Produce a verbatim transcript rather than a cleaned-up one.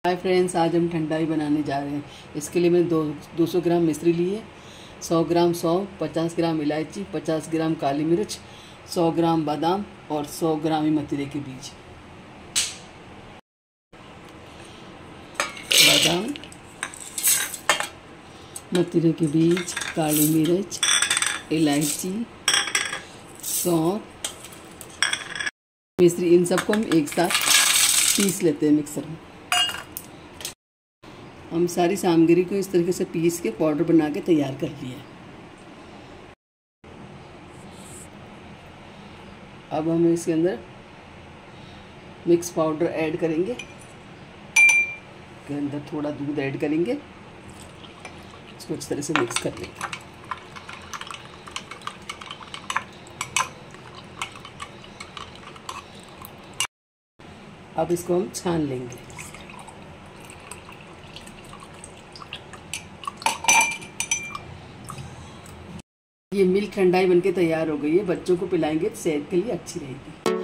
Hi friends, आज हम ठंडाई बनाने जा रहे हैं। इसके लिए मैंने दो दो सौ ग्राम मिश्री ली है, सौ ग्राम सौंफ, पचास ग्राम इलायची, पचास ग्राम काली मिर्च, सौ ग्राम बादाम और सौ ग्राम ही मतीरे के बीज। बादाम, मतीरे के बीज, काली मिर्च, इलायची, सौंफ, मिश्री, इन सबको हम एक साथ पीस लेते हैं मिक्सर में। हम सारी सामग्री को इस तरीके से पीस के पाउडर बना के तैयार कर लिया है। अब हम इसके अंदर मिक्स पाउडर ऐड करेंगे, के अंदर थोड़ा दूध ऐड करेंगे, इसको इस तरह से मिक्स कर लेंगे। अब इसको हम छान लेंगे। ये मिल्क ठंडाई बनके तैयार हो गई है। बच्चों को पिलाएंगे तो सेहत के लिए अच्छी रहेगी।